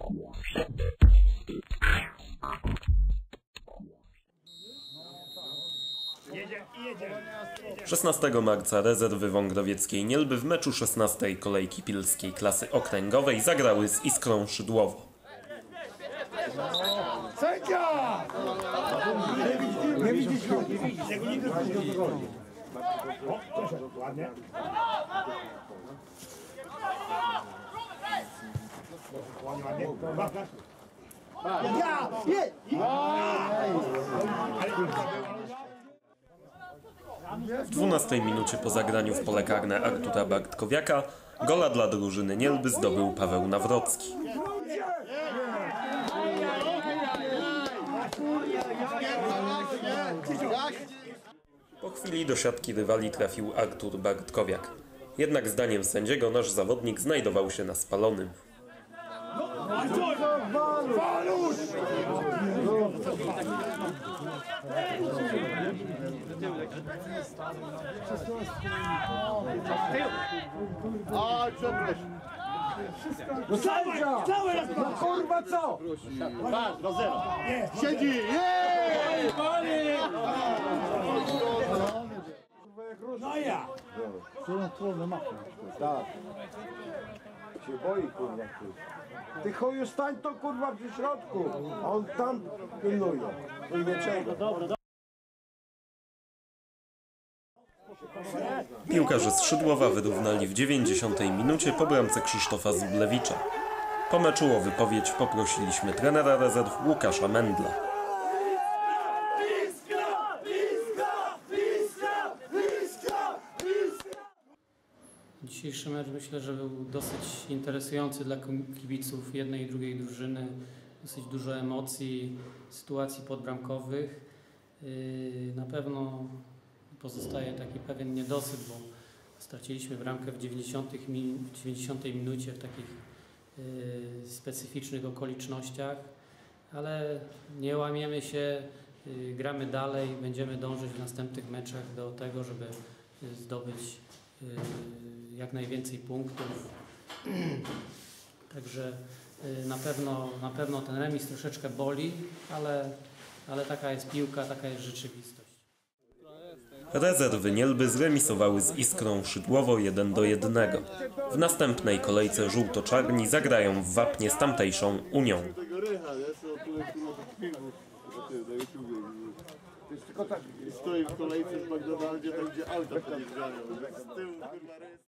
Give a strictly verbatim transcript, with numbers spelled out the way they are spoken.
szesnastego marca rezerwy wągrowieckiej Nielby w meczu szesnastej kolejki pilskiej klasy okręgowej zagrały z Iskrą Szydłowo. Sędzia! Nie widzisz go. O, proszę, ładnie. Ładnie, ładnie. Ja! Nie! W dwunastej minucie po zagraniu w pole karne Artura Bartkowiaka gola dla drużyny Nielby zdobył Paweł Nawrocki. Po chwili do siatki rywali trafił Artur Bartkowiak. Jednak zdaniem sędziego nasz zawodnik znajdował się na spalonym. A, przepraszam. No sędzia! No kurwa co? Patrz, do zera. Siedzi! Jej! No ja! Tak. Się boi kurwa. Ty chuju stań to kurwa przy środku, a on tam pilnuje. To nie czego. Piłkarze z Szydłowa wyrównali w dziewięćdziesiątej minucie po bramce Krzysztofa Zublewicza. Po meczu o wypowiedź poprosiliśmy trenera rezerw Łukasza Mendla. Dzisiejszy mecz myślę, że był dosyć interesujący dla kibiców jednej i drugiej drużyny. Dosyć dużo emocji, sytuacji podbramkowych. Na pewno pozostaje taki pewien niedosyt, bo straciliśmy bramkę w dziewięćdziesiątej minucie w takich specyficznych okolicznościach, ale nie łamiemy się, gramy dalej, będziemy dążyć w następnych meczach do tego, żeby zdobyć jak najwięcej punktów. Także na pewno, na pewno ten remis troszeczkę boli, ale, ale taka jest piłka, taka jest rzeczywistość. Rezerwy Nielby zremisowały z Iskrą Szydłowo jeden do jednego. W następnej kolejce żółto-czarni zagrają w Wapnie z tamtejszą Unią. Stoi w kolejce w McDonaldzie, tam gdzie auta podjeżdżają.